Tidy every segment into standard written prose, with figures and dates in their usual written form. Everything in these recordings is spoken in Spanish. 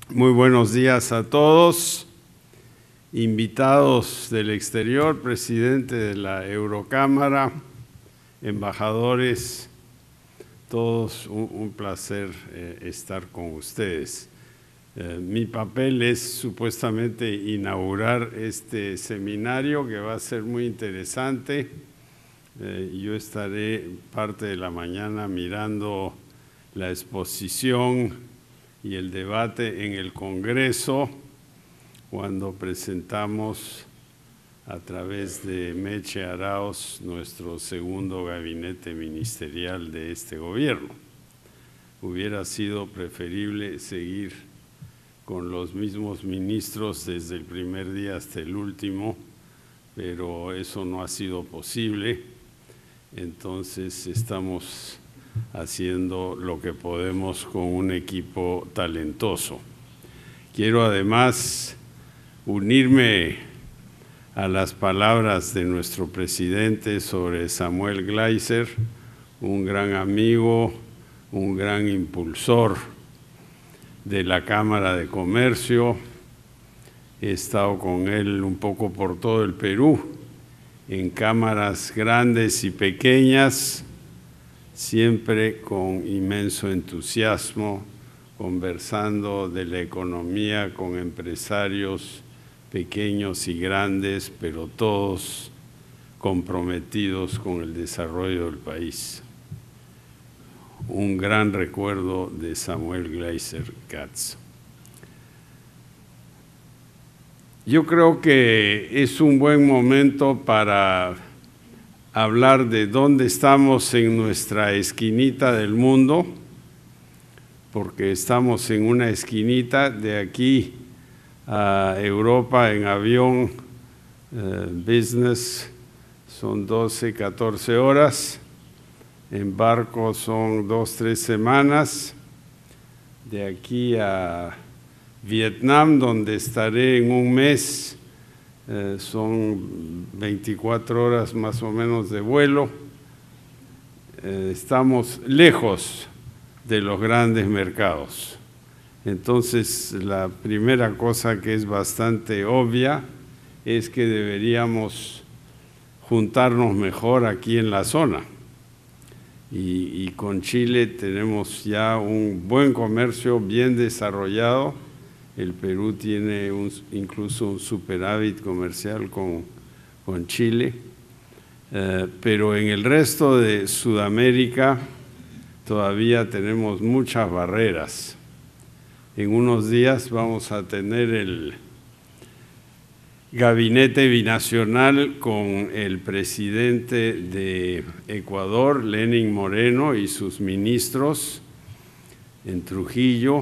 Muy buenos días a todos, invitados del exterior, presidente de la Eurocámara, embajadores, todos un placer estar con ustedes. Mi papel es supuestamente inaugurar este seminario que va a ser muy interesante. Yo estaré parte de la mañana mirando la exposición y el debate en el Congreso cuando presentamos a través de Meche Arauz nuestro segundo gabinete ministerial de este gobierno. Hubiera sido preferible seguir con los mismos ministros desde el primer día hasta el último, pero eso no ha sido posible. Entonces estamos haciendo lo que podemos con un equipo talentoso. Quiero además unirme a las palabras de nuestro presidente sobre Samuel Gleiser, un gran amigo, un gran impulsor de la Cámara de Comercio. He estado con él un poco por todo el Perú, en cámaras grandes y pequeñas, siempre con inmenso entusiasmo, conversando de la economía con empresarios pequeños y grandes, pero todos comprometidos con el desarrollo del país. Un gran recuerdo de Samuel Gleiser Katz. Yo creo que es un buen momento para hablar de dónde estamos en nuestra esquinita del mundo, porque estamos en una esquinita de aquí a Europa en avión, business, son 12, 14 horas, en barco son 2, 3 semanas, de aquí a Vietnam, donde estaré en un mes, son 24 horas más o menos de vuelo. Estamos lejos de los grandes mercados. Entonces, la primera cosa que es bastante obvia es que deberíamos juntarnos mejor aquí en la zona. Y con Chile tenemos ya un buen comercio bien desarrollado. El Perú tiene incluso un superávit comercial con Chile, pero en el resto de Sudamérica todavía tenemos muchas barreras. En unos días vamos a tener el gabinete binacional con el presidente de Ecuador, Lenín Moreno, y sus ministros en Trujillo.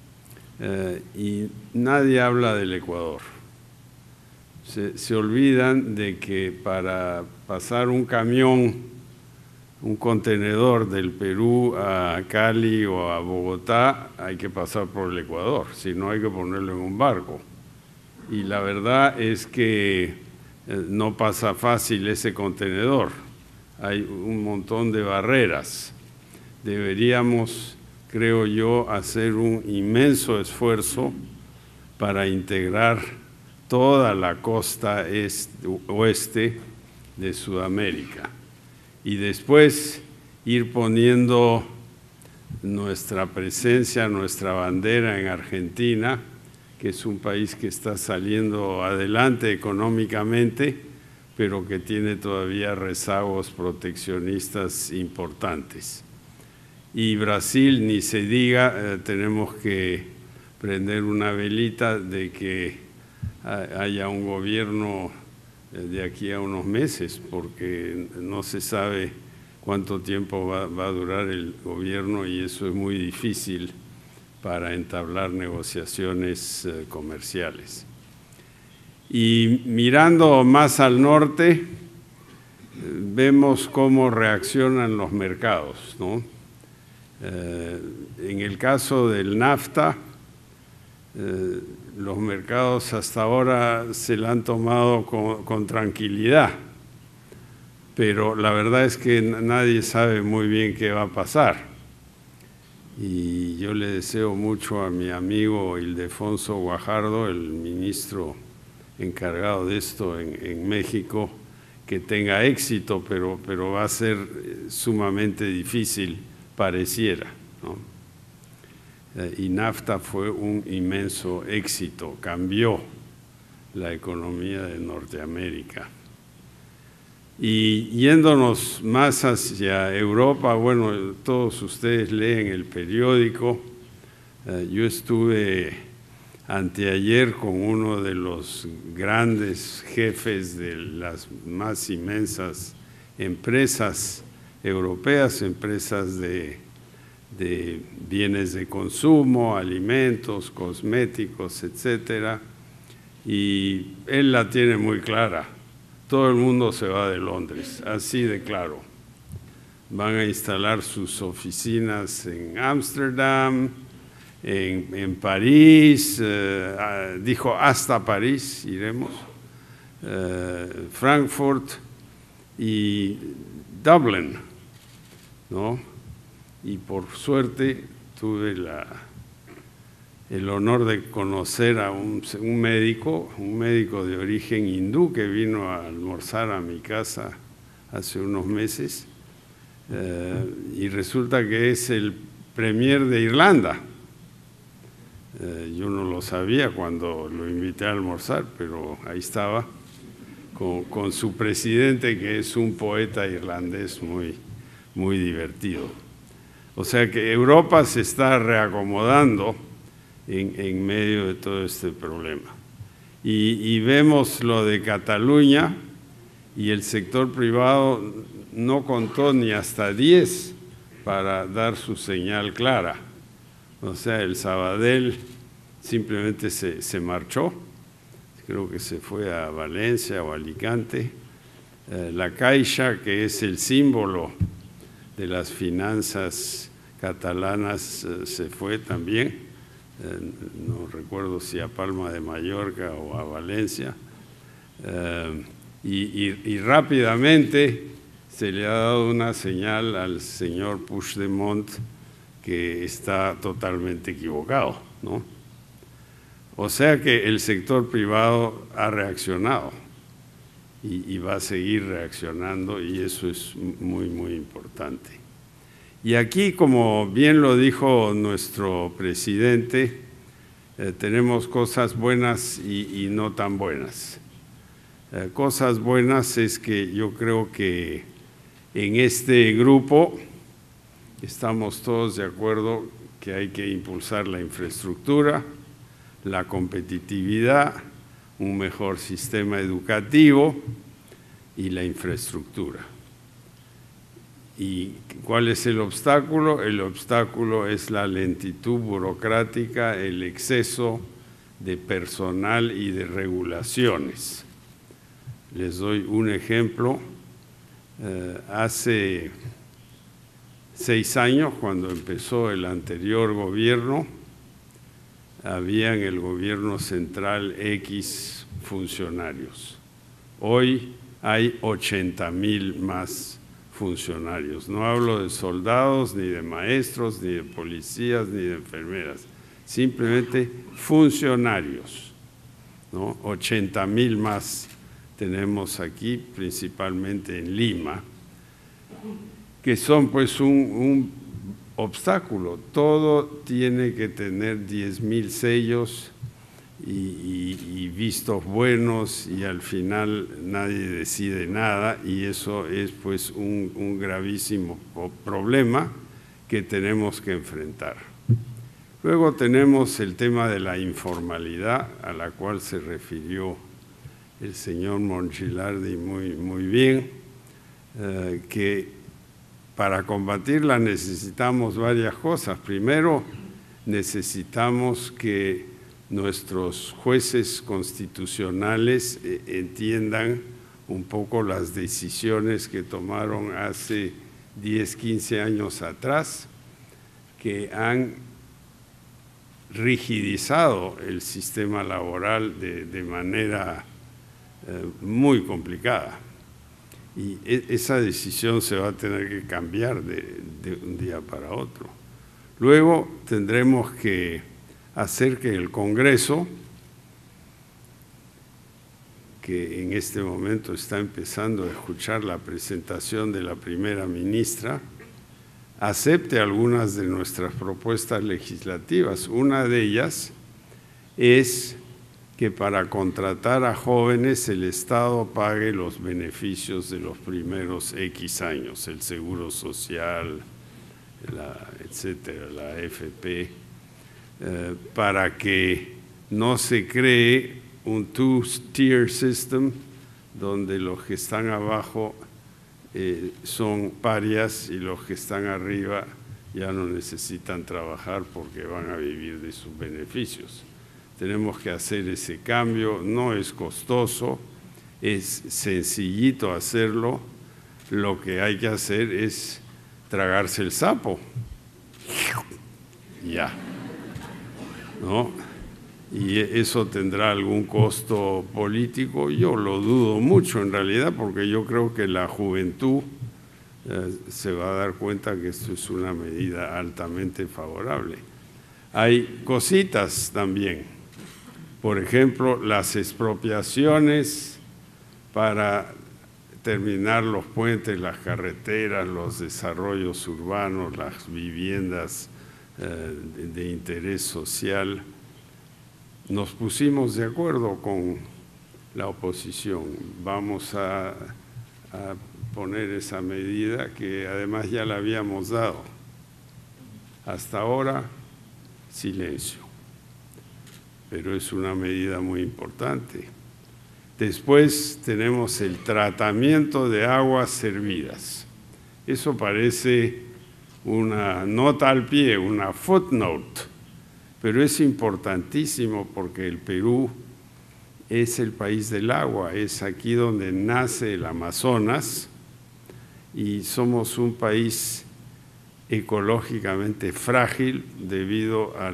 Y nadie habla del Ecuador. Se olvidan de que para pasar un camión, un contenedor del Perú a Cali o a Bogotá, hay que pasar por el Ecuador, si no hay que ponerlo en un barco. Y la verdad es que no pasa fácil ese contenedor, hay un montón de barreras. Deberíamos, creo yo, hacer un inmenso esfuerzo para integrar toda la costa oeste de Sudamérica y después ir poniendo nuestra presencia, nuestra bandera en Argentina, que es un país que está saliendo adelante económicamente, pero que tiene todavía rezagos proteccionistas importantes. Y Brasil, ni se diga, tenemos que prender una velita de que haya un gobierno de aquí a unos meses, porque no se sabe cuánto tiempo va a durar el gobierno y eso es muy difícil para entablar negociaciones comerciales. Y mirando más al norte, vemos cómo reaccionan los mercados, ¿no? En el caso del NAFTA, los mercados hasta ahora se la han tomado con tranquilidad, pero la verdad es que nadie sabe muy bien qué va a pasar. y yo le deseo mucho a mi amigo Ildefonso Guajardo, el ministro encargado de esto en México, que tenga éxito, pero va a ser sumamente difícil, pareciera, ¿no? Y NAFTA fue un inmenso éxito, cambió la economía de Norteamérica. Y yéndonos más hacia Europa, bueno, todos ustedes leen el periódico. Yo estuve anteayer con uno de los grandes jefes de las más inmensas empresas europeas, empresas de bienes de consumo, alimentos, cosméticos, etcétera, y él la tiene muy clara. Todo el mundo se va de Londres, así de claro. Van a instalar sus oficinas en Ámsterdam, en París, dijo hasta París iremos, Frankfurt y Dublín, ¿no? Y por suerte tuve el honor de conocer a un médico de origen hindú que vino a almorzar a mi casa hace unos meses, y resulta que es el premier de Irlanda. Yo no lo sabía cuando lo invité a almorzar, pero ahí estaba con su presidente, que es un poeta irlandés muy divertido. O sea que Europa se está reacomodando en medio de todo este problema. Y vemos lo de Cataluña, y el sector privado no contó ni hasta 10 para dar su señal clara. O sea, el Sabadell simplemente se marchó, creo que se fue a Valencia o Alicante. La Caixa, que es el símbolo de las finanzas catalanas, se fue también. No recuerdo si a Palma de Mallorca o a Valencia, y rápidamente se le ha dado una señal al señor Puigdemont que está totalmente equivocado, ¿no? O sea que el sector privado ha reaccionado y va a seguir reaccionando, y eso es muy importante. Y aquí, como bien lo dijo nuestro presidente, tenemos cosas buenas y no tan buenas. Cosas buenas es que yo creo que en este grupo estamos todos de acuerdo que hay que impulsar la infraestructura, la competitividad, un mejor sistema educativo y la infraestructura. ¿Y cuál es el obstáculo? El obstáculo es la lentitud burocrática, el exceso de personal y de regulaciones. Les doy un ejemplo. Hace 6 años, cuando empezó el anterior gobierno, había en el gobierno central X funcionarios. Hoy hay 80,000 más funcionarios. No hablo de soldados, ni de maestros, ni de policías, ni de enfermeras. Simplemente funcionarios, ¿no? 80,000 más tenemos aquí, principalmente en Lima, que son pues un obstáculo. Todo tiene que tener 10,000 sellos y vistos buenos, y al final nadie decide nada, y eso es pues un gravísimo problema que tenemos que enfrentar. Luego tenemos el tema de la informalidad, a la cual se refirió el señor Monchilardi muy bien, que para combatirla necesitamos varias cosas. Primero, necesitamos que nuestros jueces constitucionales entiendan un poco las decisiones que tomaron hace 10, 15 años atrás, que han rigidizado el sistema laboral de manera muy complicada. Y esa decisión se va a tener que cambiar de un día para otro. Luego tendremos que hacer que el Congreso, que en este momento está empezando a escuchar la presentación de la primera ministra, acepte algunas de nuestras propuestas legislativas. Una de ellas es que para contratar a jóvenes el Estado pague los beneficios de los primeros X años, el seguro social, etcétera, la AFP, para que no se cree un two-tier system donde los que están abajo son parias y los que están arriba ya no necesitan trabajar porque van a vivir de sus beneficios. Tenemos que hacer ese cambio, no es costoso, es sencillito hacerlo. Lo que hay que hacer es tragarse el sapo. Ya. ¿No? Y eso tendrá algún costo político. Yo lo dudo mucho en realidad, porque yo creo que la juventud se va a dar cuenta que esto es una medida altamente favorable. Hay cositas también. Por ejemplo, las expropiaciones para terminar los puentes, las carreteras, los desarrollos urbanos, las viviendas de interés social. Nos pusimos de acuerdo con la oposición. Vamos a poner esa medida que además ya la habíamos dado. Hasta ahora, silencio. Pero es una medida muy importante. Después tenemos el tratamiento de aguas servidas. Eso parece una nota al pie, una footnote, pero es importantísimo porque el Perú es el país del agua, es aquí donde nace el Amazonas y somos un país ecológicamente frágil debido a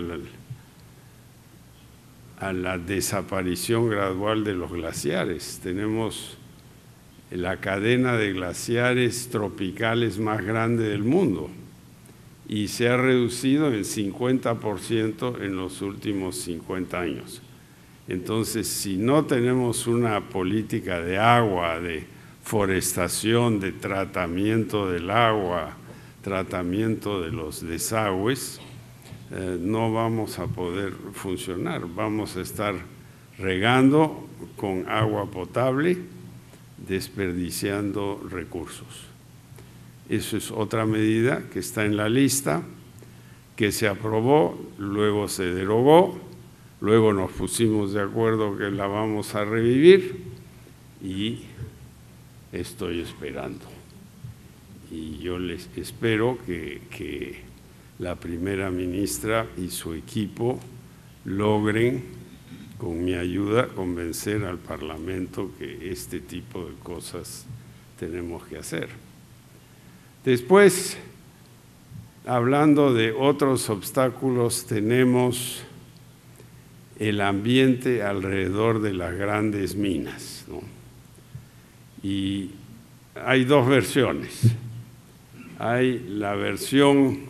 la desaparición gradual de los glaciares. Tenemos la cadena de glaciares tropicales más grande del mundo y se ha reducido en 50% en los últimos 50 años. Entonces, si no tenemos una política de agua, de forestación, de tratamiento del agua, tratamiento de los desagües, no vamos a poder funcionar. Vamos a estar regando con agua potable, desperdiciando recursos. Eso es otra medida que está en la lista, que se aprobó, luego se derogó, luego nos pusimos de acuerdo que la vamos a revivir y estoy esperando. Y yo les espero que la primera ministra y su equipo logren, con mi ayuda, convencer al Parlamento que este tipo de cosas tenemos que hacer. Después, hablando de otros obstáculos, tenemos el ambiente alrededor de las grandes minas, ¿no? Y hay dos versiones. Hay la versión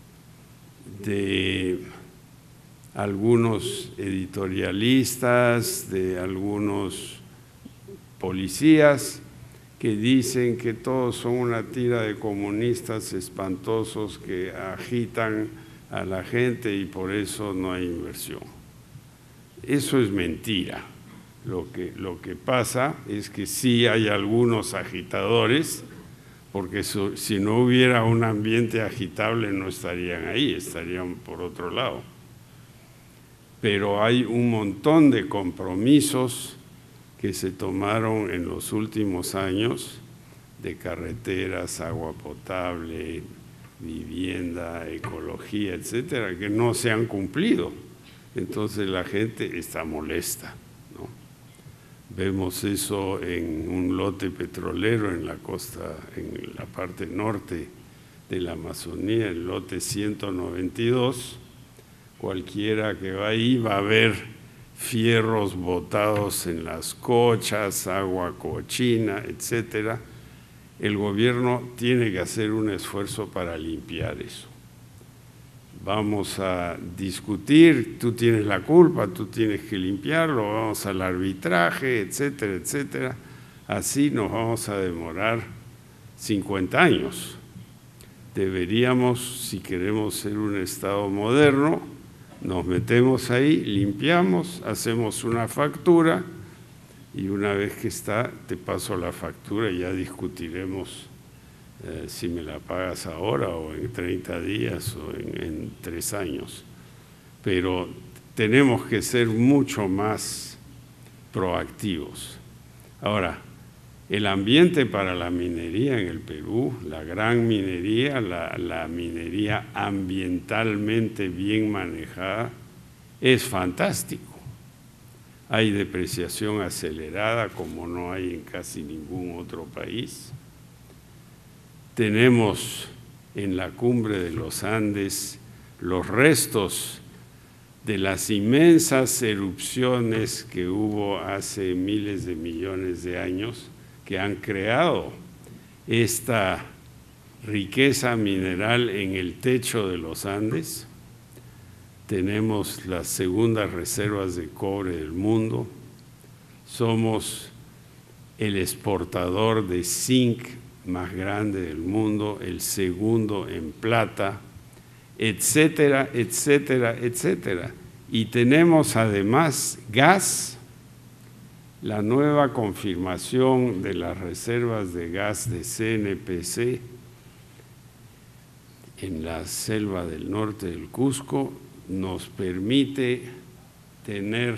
de algunos editorialistas, de algunos policías que dicen que todos son una tira de comunistas espantosos que agitan a la gente y por eso no hay inversión. Eso es mentira. Lo que pasa es que sí hay algunos agitadores, porque si no hubiera un ambiente agitable no estarían ahí, estarían por otro lado. Pero hay un montón de compromisos que se tomaron en los últimos años de carreteras, agua potable, vivienda, ecología, etcétera, que no se han cumplido. Entonces la gente está molesta, ¿no? Vemos eso en un lote petrolero en la costa, en la parte norte de la Amazonía, el lote 192. Cualquiera que va ahí va a ver fierros botados en las cochas, agua cochina, etcétera. El gobierno tiene que hacer un esfuerzo para limpiar eso. vamos a discutir, tú tienes la culpa, tú tienes que limpiarlo, vamos al arbitraje, etcétera, etcétera. Así nos vamos a demorar 50 años. Deberíamos, si queremos ser un Estado moderno, nos metemos ahí, limpiamos, hacemos una factura y una vez que está, te paso la factura y ya discutiremos si me la pagas ahora o en 30 días o en 3 años. Pero tenemos que ser mucho más proactivos. Ahora, el ambiente para la minería en el Perú, la gran minería, la minería ambientalmente bien manejada, es fantástico. Hay depreciación acelerada como no hay en casi ningún otro país. Tenemos en la cumbre de los Andes los restos de las inmensas erupciones que hubo hace miles de millones de años que han creado esta riqueza mineral en el techo de los Andes. Tenemos las segundas reservas de cobre del mundo. Somos el exportador de zinc más grande del mundo, el segundo en plata, etcétera, etcétera, etcétera. Y tenemos además gas, la nueva confirmación de las reservas de gas de CNPC en la selva del norte del Cusco nos permite tener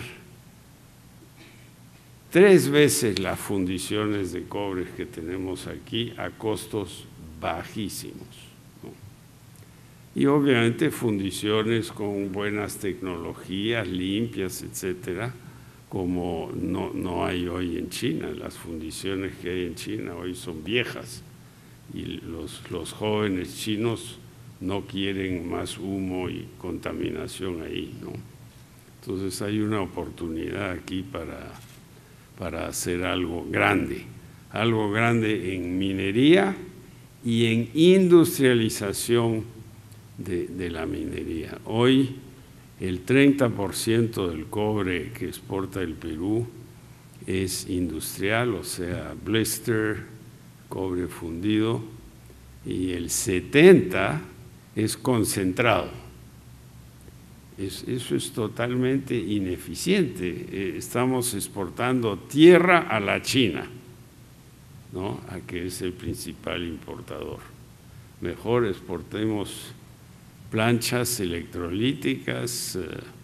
3 veces las fundiciones de cobre que tenemos aquí a costos bajísimos, ¿no? Y obviamente fundiciones con buenas tecnologías, limpias, etcétera, como no hay hoy en China. Las fundiciones que hay en China hoy son viejas y los jóvenes chinos no quieren más humo y contaminación ahí, ¿no? Entonces hay una oportunidad aquí para hacer algo grande en minería y en industrialización de la minería. Hoy el 30% del cobre que exporta el Perú es industrial, o sea, blister, cobre fundido, y el 70% es concentrado. Eso es totalmente ineficiente. Estamos exportando tierra a la China, ¿no? A que es el principal importador. Mejor exportemos planchas electrolíticas,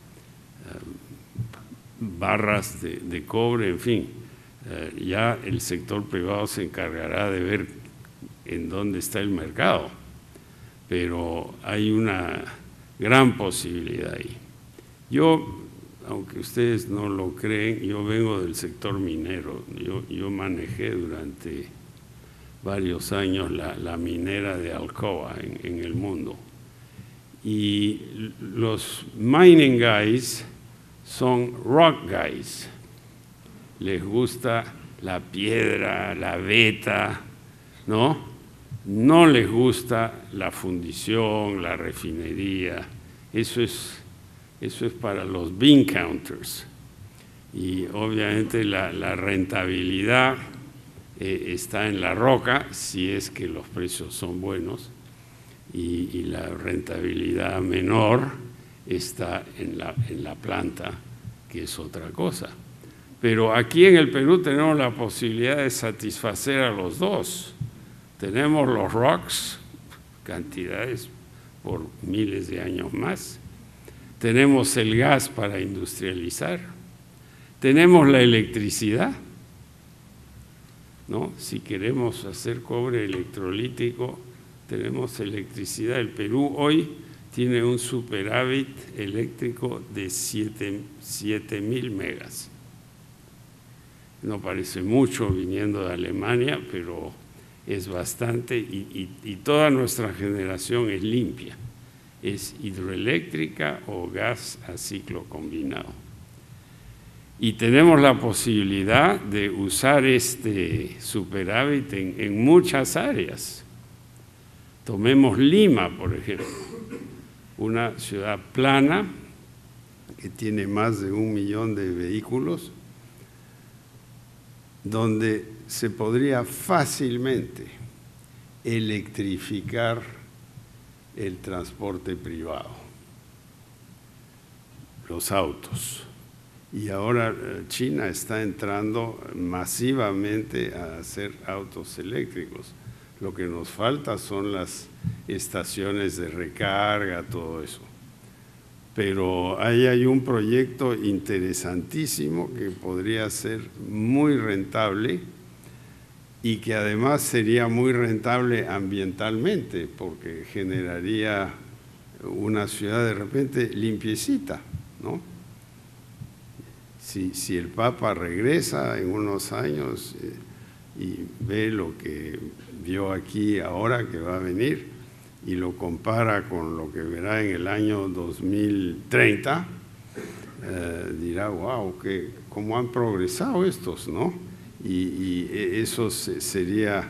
barras de cobre, en fin. Ya el sector privado se encargará de ver en dónde está el mercado, pero hay una gran posibilidad ahí. Yo, aunque ustedes no lo creen, yo vengo del sector minero. Yo manejé durante varios años la minera de Alcoa en el mundo. Y los mining guys son rock guys. Les gusta la piedra, la veta, ¿no? No les gusta la fundición, la refinería. Eso es para los bean counters. Y obviamente la rentabilidad está en la roca, si es que los precios son buenos, y la rentabilidad menor está en la planta, que es otra cosa. Pero aquí en el Perú tenemos la posibilidad de satisfacer a los dos. Tenemos los rocks, cantidades por miles de años más. Tenemos el gas para industrializar. Tenemos la electricidad, ¿no? Si queremos hacer cobre electrolítico, tenemos electricidad. El Perú hoy tiene un superávit eléctrico de 7.000 megas. No parece mucho viniendo de Alemania, pero es bastante, y toda nuestra generación es limpia, es hidroeléctrica o gas a ciclo combinado. Y tenemos la posibilidad de usar este superávit en muchas áreas. Tomemos Lima, por ejemplo, una ciudad plana que tiene más de 1 millón de vehículos, donde se podría fácilmente electrificar el transporte privado, los autos. Y ahora China está entrando masivamente a hacer autos eléctricos. Lo que nos falta son las estaciones de recarga, todo eso. Pero ahí hay un proyecto interesantísimo que podría ser muy rentable y que además sería muy rentable ambientalmente, porque generaría una ciudad de repente limpiecita, ¿no? Si el Papa regresa en unos años y ve lo que vio aquí ahora que va a venir y lo compara con lo que verá en el año 2030, dirá, wow, cómo han progresado estos, ¿no? Y eso sería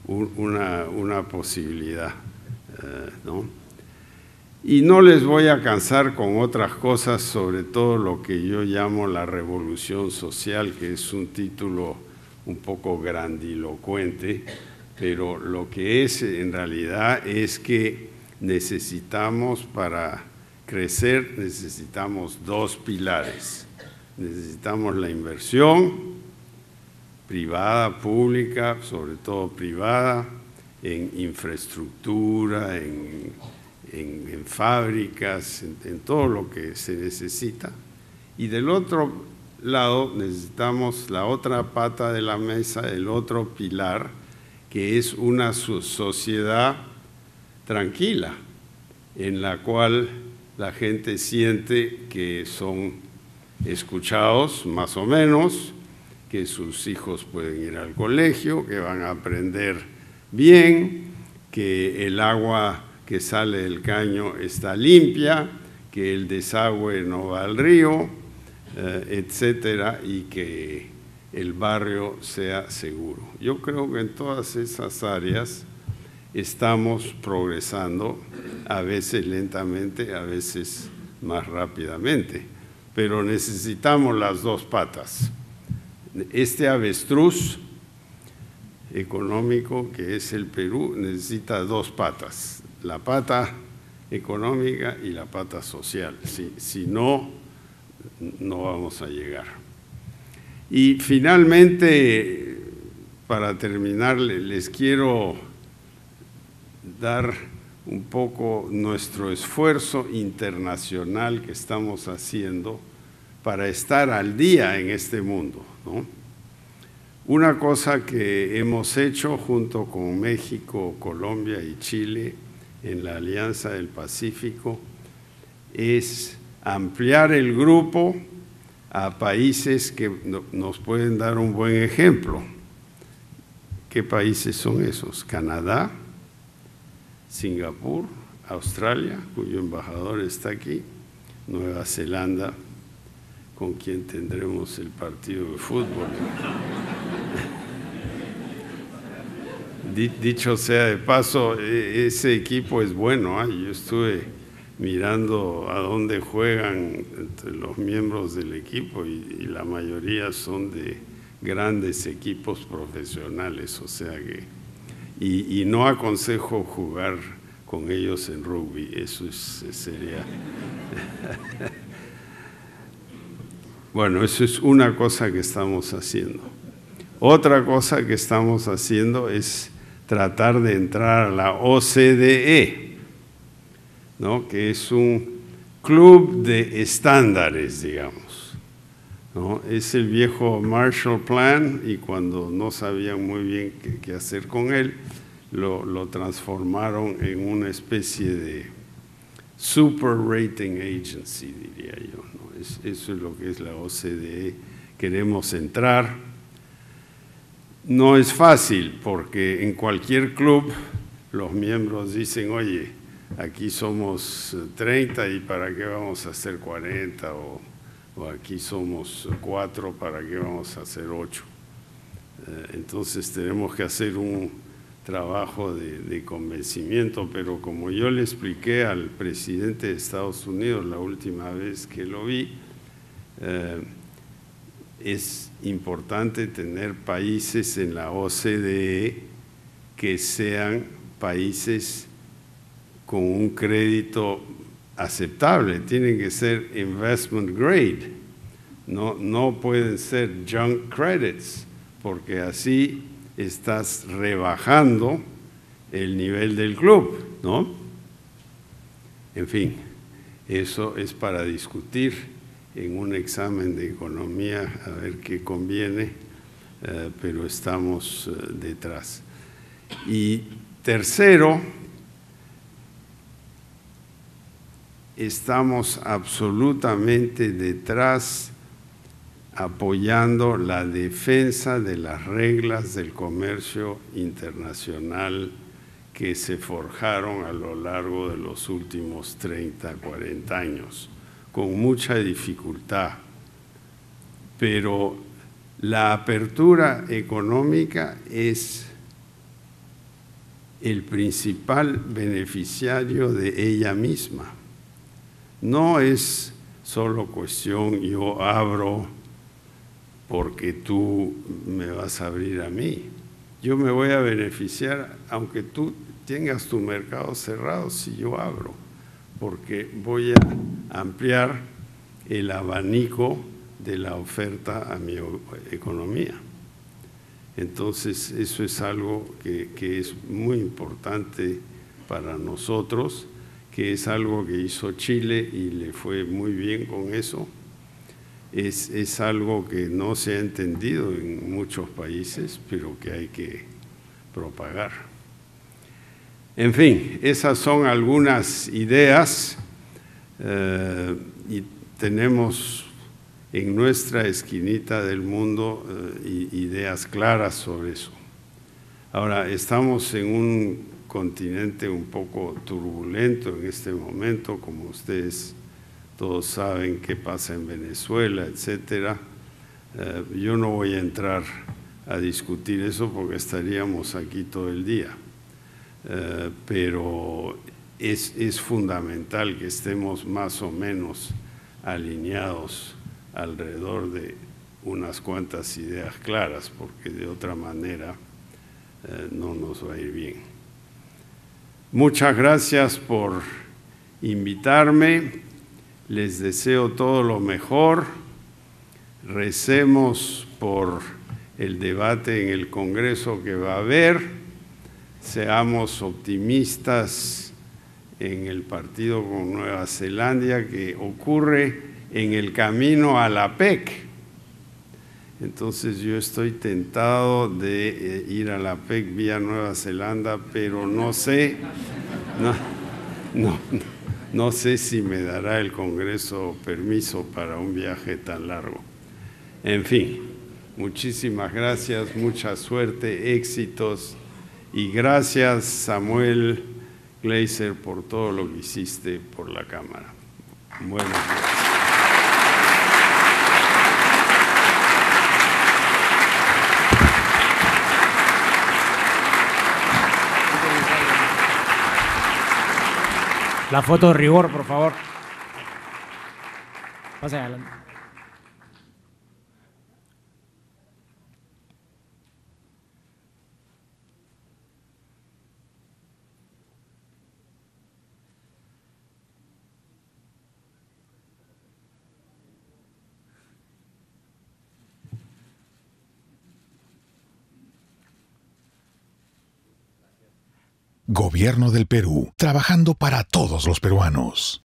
una posibilidad, ¿no? Y no les voy a cansar con otras cosas, sobre todo lo que yo llamo la revolución social, que es un título un poco grandilocuente, pero lo que es en realidad es que necesitamos, para crecer, necesitamos 2 pilares. Necesitamos la inversión privada, pública, sobre todo privada, en infraestructura, en fábricas, en todo lo que se necesita. Y del otro lado necesitamos la otra pata de la mesa, el otro pilar, que es una sociedad tranquila, en la cual la gente siente que son escuchados más o menos, que sus hijos pueden ir al colegio, que van a aprender bien, que el agua que sale del caño está limpia, que el desagüe no va al río, etcétera, y que el barrio sea seguro. Yo creo que en todas esas áreas estamos progresando, a veces lentamente, a veces más rápidamente, pero necesitamos las 2 patas. Este avestruz económico que es el Perú necesita 2 patas, la pata económica y la pata social. Si no, no vamos a llegar. Y finalmente, para terminar, les quiero dar un poco nuestro esfuerzo internacional que estamos haciendo para estar al día en este mundo, ¿no? Una cosa que hemos hecho junto con México, Colombia y Chile en la Alianza del Pacífico es ampliar el grupo a países que nos pueden dar un buen ejemplo. ¿Qué países son esos? Canadá, Singapur, Australia, cuyo embajador está aquí, Nueva Zelanda, con quien tendremos el partido de fútbol. Dicho sea de paso, ese equipo es bueno, ¿eh? Yo estuve mirando a dónde juegan entre los miembros del equipo y la mayoría son de grandes equipos profesionales, o sea que y no aconsejo jugar con ellos en rugby, eso sería bueno, eso es una cosa que estamos haciendo. Otra cosa que estamos haciendo es tratar de entrar a la OCDE, ¿no? Que es un club de estándares, digamos, ¿no? Es el viejo Marshall Plan y cuando no sabían muy bien qué hacer con él, lo transformaron en una especie de super rating agency, diría yo, ¿no? Eso es lo que es la OCDE. Queremos entrar. No es fácil porque en cualquier club los miembros dicen, oye, aquí somos 30 y ¿para qué vamos a hacer 40? O aquí somos 4, ¿para qué vamos a hacer 8? Entonces tenemos que hacer un trabajo de convencimiento, pero como yo le expliqué al presidente de Estados Unidos la última vez que lo vi, es importante tener países en la OCDE que sean países con un crédito aceptable, tienen que ser investment grade, no pueden ser junk credits, porque así estás rebajando el nivel del club, ¿no? En fin, eso es para discutir en un examen de economía, a ver qué conviene, pero estamos detrás. Y tercero, estamos absolutamente detrás apoyando la defensa de las reglas del comercio internacional que se forjaron a lo largo de los últimos 30, 40 años, con mucha dificultad. Pero la apertura económica es el principal beneficiario de ella misma. No es solo cuestión yo abro porque tú me vas a abrir a mí. Yo me voy a beneficiar aunque tú tengas tu mercado cerrado si yo abro, porque voy a ampliar el abanico de la oferta a mi economía. Entonces, eso es algo que es muy importante para nosotros, que es algo que hizo Chile y le fue muy bien con eso. Es algo que no se ha entendido en muchos países, pero que hay que propagar. En fin, esas son algunas ideas y tenemos en nuestra esquinita del mundo ideas claras sobre eso. Ahora, estamos en un continente un poco turbulento en este momento, como ustedes todos saben qué pasa en Venezuela, etcétera. Yo no voy a entrar a discutir eso porque estaríamos aquí todo el día, pero es fundamental que estemos más o menos alineados alrededor de unas cuantas ideas claras, porque de otra manera no nos va a ir bien. Muchas gracias por invitarme. Les deseo todo lo mejor. Recemos por el debate en el Congreso que va a haber. Seamos optimistas en el partido con Nueva Zelanda que ocurre en el camino a la PEC. Entonces yo estoy tentado de ir a la PEC vía Nueva Zelanda, pero no sé, no sé si me dará el Congreso permiso para un viaje tan largo. En fin, muchísimas gracias, mucha suerte, éxitos y gracias Samuel Gleiser por todo lo que hiciste por la Cámara. Buenas noches. La foto de rigor, por favor. Pase adelante. Gobierno del Perú, trabajando para todos los peruanos.